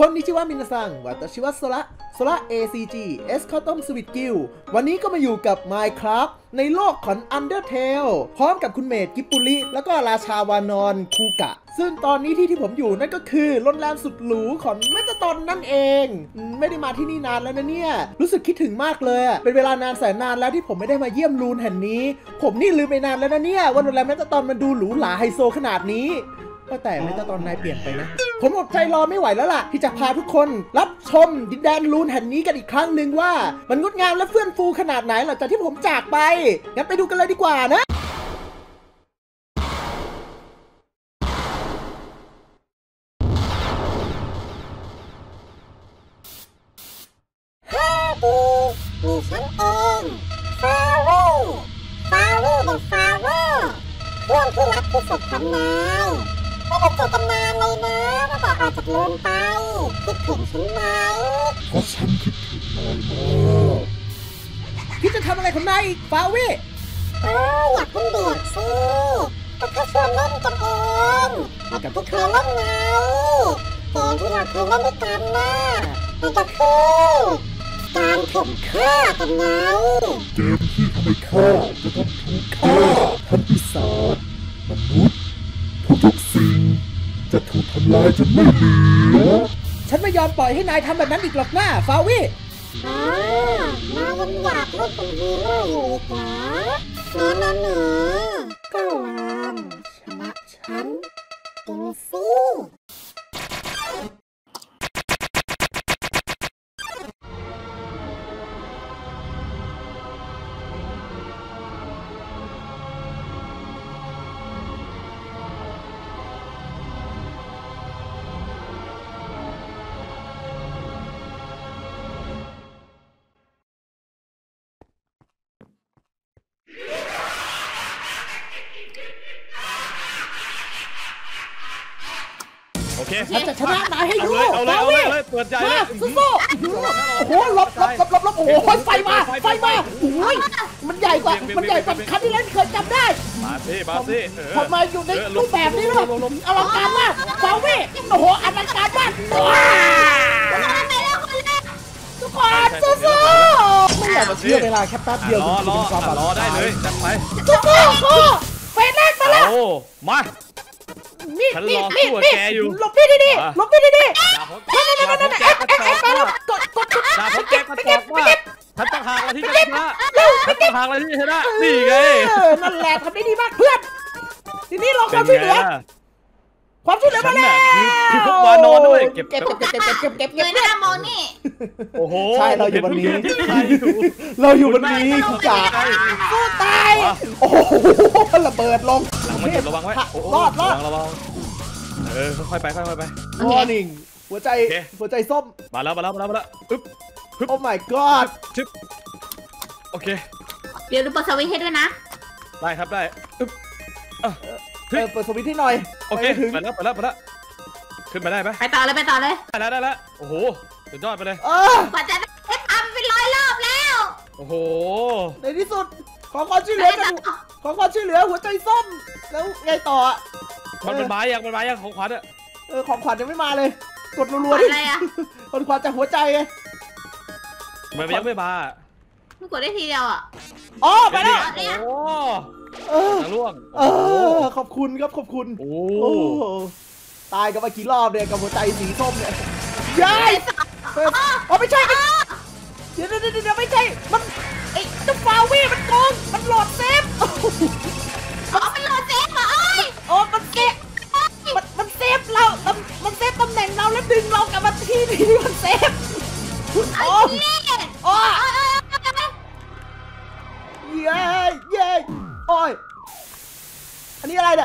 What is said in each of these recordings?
คนนิชิวะมินาซังวัตชิวะโซระ ACG เอสคอตอมสวิตกิลวันนี้ก็มาอยู่กับ Minecraft ในโลกของ Undertale พร้อมกับคุณเมดกิปปุริแล้วก็ราชาวานอนคูกะซึ่งตอนนี้ที่ผมอยู่นั่นก็คือโรงแรมสุดหรูของเมตาตอนนั่นเองไม่ได้มาที่นี่นานแล้วนะเนี่ยรู้สึกคิดถึงมากเลยเป็นเวลานานแสนนานแล้วที่ผมไม่ได้มาเยี่ยมรูนแห่งนี้ผมนี่ลืมไปนานแล้วนะเนี่ยว่าโรงแรมเมตาตอนมันดูหรูหราไฮโซขนาดนี้แต่เมตาตอนนายเปลี่ยนไปนะผมอดใจรอไม่ไหวแล้วล่ะที่จะพาทุกคนรับชมดินแดนรูนแห่งนี้กันอีกครั้งหนึ่งว่ามันงดงามและเฟื่องฟูขนาดไหนหลังจากที่ผมจากไปงั้นไปดูกันเลยดีกว่านะมีฉันเองฟาโร่เดอะฟาโร่เพื่อนที่รักที่สุดของนายไม่ได้เจอกันนานเลยนะตั้งแต่ออกจากโรงไปคิดถึงฉันไหมเพราะฉันคิดถึงนายมากคิดจะทำอะไรของนายอีกฟาวิอยากเล่นเบียดสิก็แค่ชวนเล่นกันเองแล้วก็ที่เคยเล่นไงเกมที่เราเคยเล่นด้วยกันนะนั่นก็คือการข่มฆ่ากันไงเกมที่ทำให้ข้าจะต้องถูกฆ่าทั้งปีศาจมนุษย์ทุกสิ่งจะถูกทำลายจนไม่เหลือฉันไม่ยอมปล่อยให้นายทำแบบนั้นอีกหรอกนะฟาวินายยังอยากเล่นเป็นฮีโร่อยู่อีกเหรอนั่นก็ลองชนะฉันดูสิโอเคฉันจะชนะนายให้ดูเอาเลยเปิดใจเลยสู้ๆโอ้โหลบโอ้โหไฟมาโอ้ยมันใหญ่กว่าครั้งที่แล้วเคยจำได้มาสิพอมาอยู่ในรูปแบบนี้แล้วอลังการมากฟาวิโอ้โหอลังการมากทุกคนสู้ๆไม่อยากจะเชื่อเวลาแค่แป๊บเดียวรอได้เลยจัดไปสู้ๆไฟแรกมาแล้วมาฉันรอสู้แกอยู่หลบพี่ดินั่นไปแล้วกดด่าผมแกก็บอกว่าฉันต้องหาอะไรที่ชนะฉันต้องหาอะไรที่ชนะนี่ไงนั่นแหละทำได้ดีมากเพื่อนทีนี้รอความช่วยเหลือมาแล้วคือพวกวานอนด้วยเก็บเงยหน้ามองนี่โอ้โหใช่เราอยู่บนนี้คุณจ๋าสู้ตายโอ้โหระเบิดลงระวังไว้รอดค่อยไปวอร์นิ่งหัวใจส้มมาแล้วอึ๊บโอ้ my god โอเคเดี๋ยวดูเปิดสวิตช์ให้ด้วยนะได้ครับได้อึ๊บเปิดสวิตช์ที่หน่อยโอเคไปแล้วขึ้นไปได้ไหมไปต่อเลยได้แล้วโอ้โหสุดยอดไปเลยกว่าจะได้ทำเป็น100 รอบแล้วโอ้โหในที่สุดขอความช่วยเหลือหัวใจส้มแล้วไงต่อมันเป็นไม้ยังของขวัญของขวัญยังไม่มาเลยกดรัวๆดิของขวัญจากหัวใจไงมันยังไม่มามันกดได้ทีเดียวไปแล้วล่วงขอบคุณครับโอ้ตายกันมากี่รอบเนี่ยกับหัวใจสีส้มเนี่ยยัยไม่ใช่เดี๋ยวไม่ใช่มันไอ้เจ้าฟาวิมันโกงมันโหลดเซฟมันโหลดเซฟเหรอมันเซฟเรามันเซฟตำแหน่งเราแล้วดึงเรากลับมาที่มันเซฟเย้โอ้ยอันนี้อะไรเนี่ย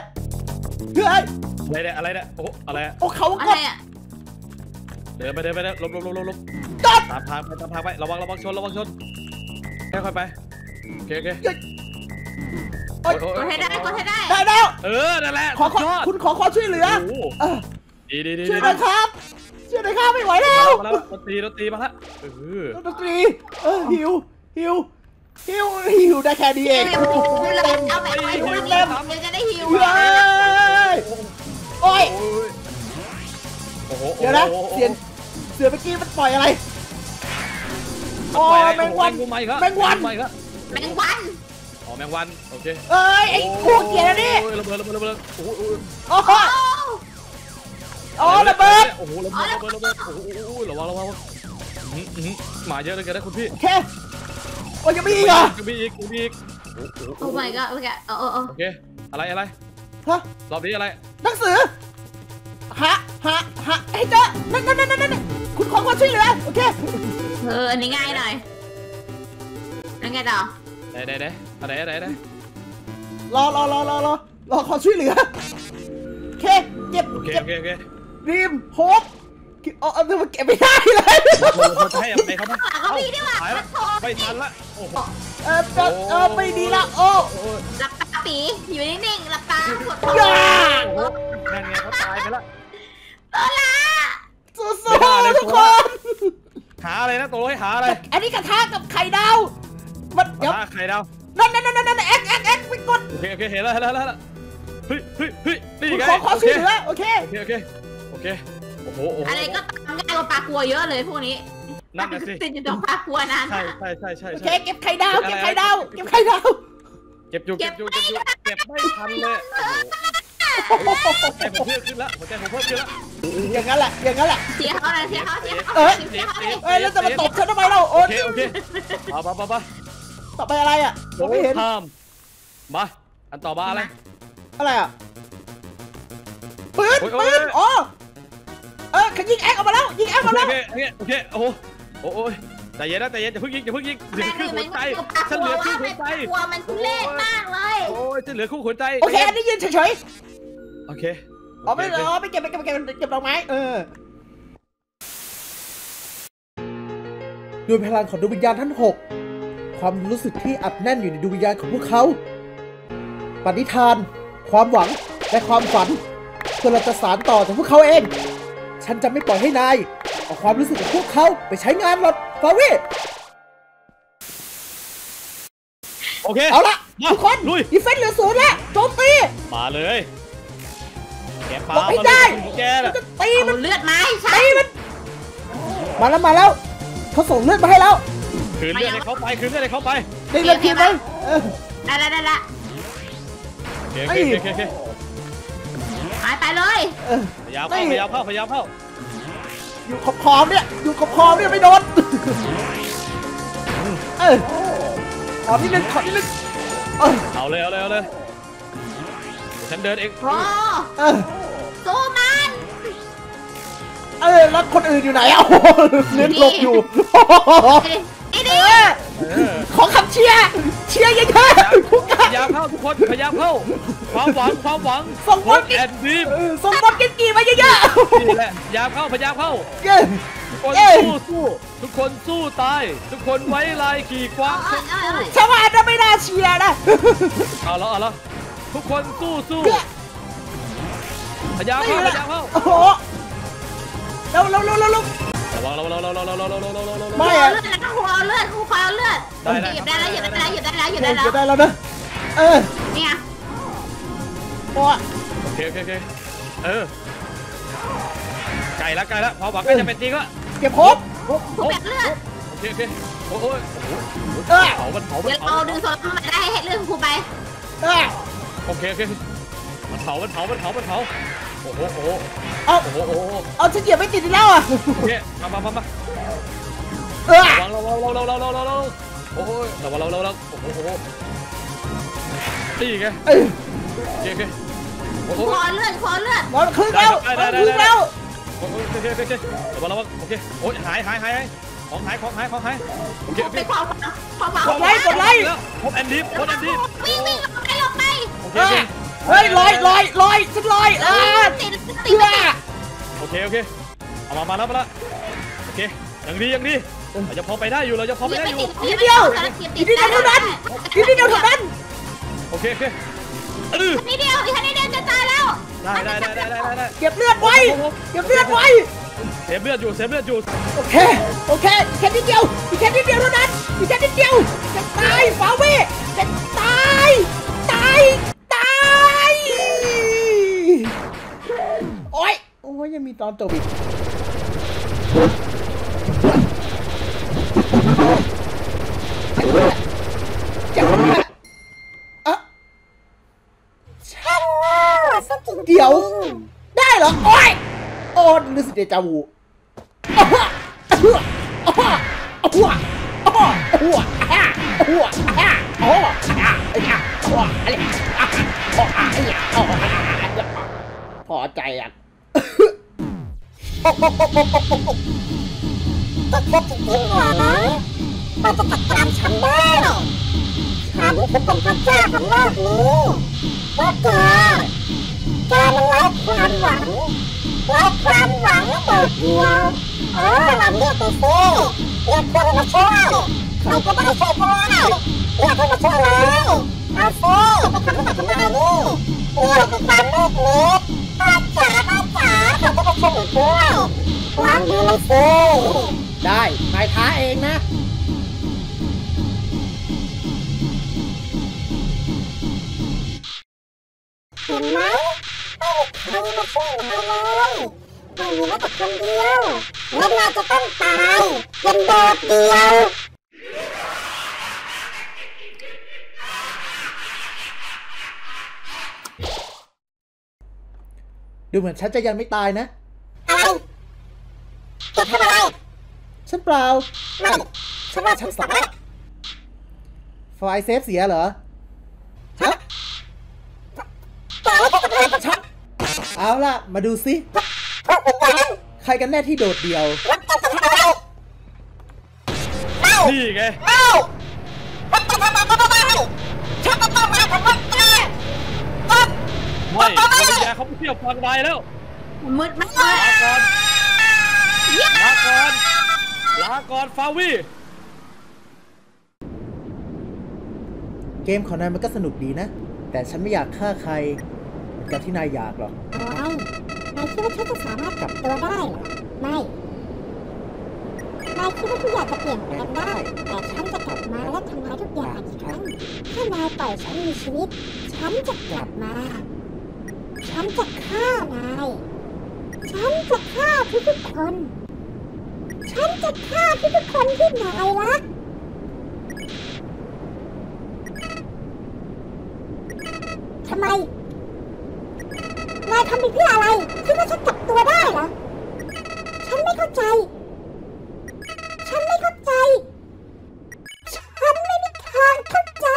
อะไรเนี่ยโอ้อะไรเขาก็เดินไปลบตามทางไประวังชนค่อยไปโอเคกดให้ได้นั่นแหละคุณขอความช่วยเหลือดีช่วยหน่อยครับไม่ไหวแล้วดนตรีมาละดนตรีหิวได้แค่นี้เองเอาไปเต็มจะได้หิวโอ้ยเดี๋ยวนะเเสือเมื่อกี้มันปล่อยอะไรมันปล่อยอะไรแมงวันโอ้โหแมงวันแมงวันมาอีกแล้วแมงวันอ๋อแมงวันโอเคเอ้ยไอ้พวกเกียร์นี่โอ้ยระเบิดโอ้โหโอ้โหอ๋อระเบิดโอ้โหระเบิดโอ้โหระวังมาเยอะเลยกันนะคุณพี่โอเคโอ้ยยังมีอีกเหรอมีอีกโอ้ my god โอเคโอเคอะไรฮะรอบนี้อะไรหนังสือหาให้เจอนั่นคุณขอความช่วยเหลือโอเคอันนี้ง่ายหน่อยยังไงต่อไหนรอความช่วยเหลือโอเคเก็บโอเครีมโฮปเอาเดี๋ยวมันเก็บไม่ได้เลยเราจะให้อะไรเขาบ้างก็มีด้วยว่ะไม่ทันละโอ้โหไม่ดีละโอ้หลับตาปีอยู่นิ่งๆหลับตาปวดท้องย่านั่นไงเขาตายไปละตัวละสู้ๆทุกคนหาอะไรนะตัวให้หาอะไรอันนี้กระทะกับไข่ดาวมันเดี๋ยวหาไข่ดาวนั่นแอ็กไปกดโอเคเห็นแล้วเฮ้ยนี่ไงขอช่วยเหลือโอเคโอเคโอ้โหอะไรก็ตามง่ายกว่าปลากลัวเยอะเลยพวกนี้นั่นน่ะสิติดอยู่ตรงปลากลัวนั้นใช่โอเคเก็บไข่ดาวเก็บอยู่เก็บไม่ทันเลยหัวใจผมเพิ่มขึ้นแล้วอย่างนั้นแหละเสียเขาเลยเสียเขาแล้วจะมาตบฉันทำไมเราโอเคเอาไปต่อไปอะไรอ่ะผมไม่เห็นมาอันต่อมาอะไรอ่ะปืนอ๋อยิงแอ็กออกมาแล้วยิงแอ็กออกมาแล้วโอเคโอ้โหใจเย็นอย่าเพิ่งยิงเหลือครึ่งหัวใจฉันเหลือครึ่งหัวใจกลัวมันทุเรศมากเลยโอ้ยฉันเหลือครึ่งหัวใจโอเคอันนี้ยืนเฉยโอเคไปเก็บดอกไม้ด้วยพลังของดวงวิญญาณท่าน6ความรู้สึกที่อัดแน่นอยู่ในดวงวิญญาณของพวกเขาปณิธานความหวังและความฝันเพื่อเราจะสานต่อจากพวกเขาเองฉันจะไม่ปล่อยให้นายเอาความรู้สึกของพวกเขาไปใช้งานหรอกฟาวี่โอเคเอาละทุกคนลุยดีเฟนส์เหลือ0แล้วโจมตีมาเลยแกปาบอกให้ได้แกน่ะจะตีมันเลือดไหมใช่ตีมันมาแล้วเขาส่งเลือดมาให้แล้วคืนเลือดให้เขาไปได้เลือดคืนไหมได้ละโอเคไปเลยพยายามเข้าอยู่ขอบเนี่ยไม่โดนขอนิดนึงเอาเลยฉันเดินเองโอ้สู้มันแล้วคนอื่นอยู่ไหนอ่ะเล่นหลบอยู่ขอคำเชียร์เยอะๆพยายามเข้าทุกคนพยายามเข้าความหวังส่งบอลแอนดีมส่งบอลกินกี่มาเยอะๆนี่แหละพยายามเข้าทุกคนสู้ตายทุกคนไว้ลายขี่กวางชาวบ้านจะไม่น่าเชียร์นะเอาละทุกคนสู้พยายามเข้าโอ้โหเร็วระวังไม่อะเลือดหยิบได้แล้วนะนี่ไงโอเคไก่ละพอหวังก็จะเป็นจริงละเก็บครบแบบเลือดโอเคโอ้ยเผาเดี๋ยวเราดึงโซลาร์มาได้ให้เลือดครูไปโอเคมันเผาโอ้โหเอาฉันเหยียบไม่ติดอีกแล้วอ่ะโอเคมาระวังโอ้ยระวังโอ้โหนี่ไงโอเคคอเลือดบอลขึ้นแล้วโอเคระวังโอเคโอ้ยหายของหายโอเคไปความกดไลค์พบแอนดี้วิ่งลงไปโอเคเฮ้ยลอยฉันลอยติดโอเคเอามาแล้วโอเคยังดีเราจะพอไปได้อยู่นิดเดียวเท่านั้นโอเคนิดเดียวจะตายแล้วได้เก็บเลือดไว้เซฟเลือดอยู่โอเคแค่นิดเดียวเท่านั้นจะตายฟาวี่จะตายโอ้ยยังมีตอนจบอีกเดจาวูพอใจอ่ะจะเท็จจริงเหรอมันจะจัดการฉันได้ฉันคือเป็นพระเจ้าของโลกนี้ว่าแกมันไร้ความหวังโดดเดียวเราเรียกไปสิเรียกคนมาช่วยใครก็ได้ช่วยพวกเราเรียกคนมาช่วยเลยเอาสิไปทำให้มันได้นี่นี่คือความมืดมิดป้าจ๋าเขาจะไปช่วยหนูด้วยวางดีเลยสิได้นายท้าเองนะเห็นไหมไม่มีใครมาช่วยเราเลยไม่มีแม้แต่คนเดียวและเราจะต้องตายเป็นโดดเดียวดูเหมือนฉันจะยังไม่ตายนะอะไรจะทำอะไรฉันเปล่าไม่ฉันว่าฉันสำเร็จไฟล์เซฟเสียเหรอฮะแกแล้วจะทำอะไรกับฉันเอาล่ะมาดูสิใครกันแน่ที่โดดเดี่ยวแล้วแกจะทำอะไรนี่ไงแล้วแกทำอะไรก็ได้ฉันไม่ต้องมากับพวกแกไม่ภรรยาเขาไปเที่ยวฟังใดแล้วมืดมากลาก่อนฟาวี่เกมของนายมันก็สนุกดีนะแต่ฉันไม่อยากฆ่าใครเหมือนกับที่นายอยากหรอกนายคิดว่าฉันจะสามารถกลับตัวได้หรอไม่นายคิดว่าทุกอย่างจะเปลี่ยนแปลงได้แต่ฉันจะกลับมาและทำลายทุกอย่างอีกครั้งถ้านายปล่อยฉันมีชีวิตฉันจะกลับมาฉันจะฆ่านายฉันจะฆ่าทุกคนฉันจะฆ่าทุกคนที่นายรักทำไมนายทำไปเพื่ออะไรคิดว่าฉันกลับตัวได้เหรอฉันไม่เข้าใจฉันไม่มีทางเข้าใจ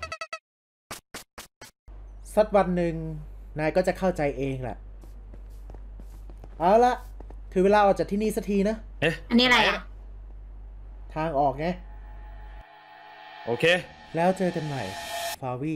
สักวันหนึ่งนายก็จะเข้าใจเองแหละเอาละถึงเวลาออกจากที่นี่สักทีนะอันนี้อะไรอ่ะทางออกไงโอเคแล้วเจอกันใหม่ฟาวี่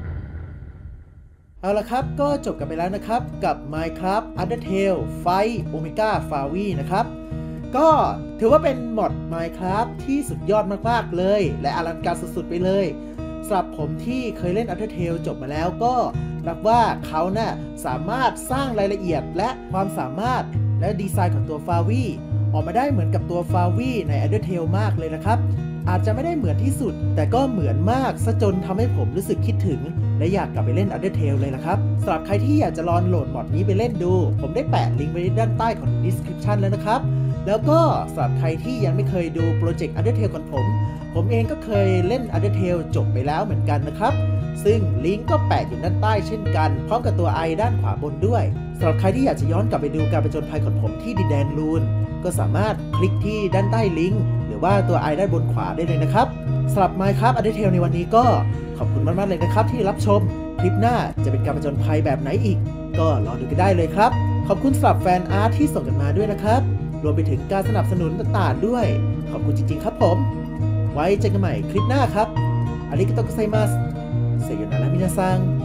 เอาละครับก็จบกันไปแล้วนะครับกับ Minecraft Undertale Fight Omega Fawie นะครับก็ถือว่าเป็นมอด Minecraft ที่สุดยอดมากๆเลยและอลังการสุดๆไปเลยสำหรับผมที่เคยเล่น Undertale จบมาแล้วก็นับว่าเขาน่ะสามารถสร้างรายละเอียดและความสามารถและดีไซน์ของตัว Fawie ออกมาได้เหมือนกับตัว Fawie ใน Undertale มากเลยนะครับอาจจะไม่ได้เหมือนที่สุดแต่ก็เหมือนมากซะจนทำให้ผมรู้สึกคิดถึงและอยากกลับไปเล่น Undertale เลยละครับสำหรับใครที่อยากจะลองโหลดมอดนี้ไปเล่นดูผมได้แปะลิงก์ไว้ด้านใต้ของ description แล้วนะครับแล้วก็สำหรับใครที่ยังไม่เคยดูโปรเจกต์ Undertale ของผมเองก็เคยเล่น Undertale จบไปแล้วเหมือนกันนะครับซึ่งลิงก์ก็แปะอยู่ด้านใต้เช่นกันพร้อมกับตัว i ด้านขวาบนด้วยสำหรับใครที่อยากจะย้อนกลับไปดูการผจญภัยของผมที่ดินแดนลูนก็สามารถคลิกที่ด้านใต้ลิงก์หรือว่าตัว i ด้านบนขวาได้เลยนะครับสำหรับ Minecraft Undertale ในวันนี้ก็ขอบคุณมากๆเลยนะครับที่รับชมคลิปหน้าจะเป็นการผจญภัยแบบไหนอีกก็รอดูกันได้เลยครับขอบคุณสำหรับแฟนอาร์ตที่ส่งกันมาด้วยนะครับรวมไปถึงการสนับสนุนต่างๆด้วยขอบคุณจริงๆครับผมไว้เจอกันใหม่คลิปหน้าครับอาริกาโตโกไซมัสเซโยนารามินาซัง